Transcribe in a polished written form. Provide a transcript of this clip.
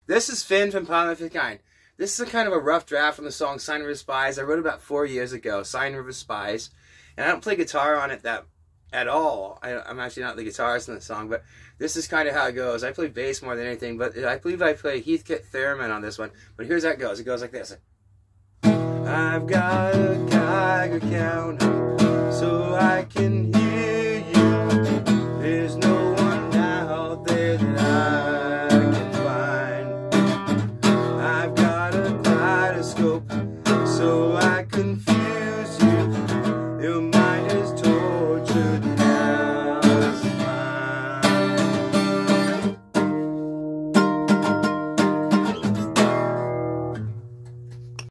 This is Finn from Power of the Kind. This is a kind of a rough draft from the song Siene River Spies. I wrote it about 4 years ago, Siene River Spies. And I don't play guitar on it at all. I'm actually not the guitarist in the song, but this is kind of how it goes. I play bass more than anything, but I believe I play Heathkit Tube on this one. But here's how it goes. It goes like this. I've got a Geiger counter so I can hear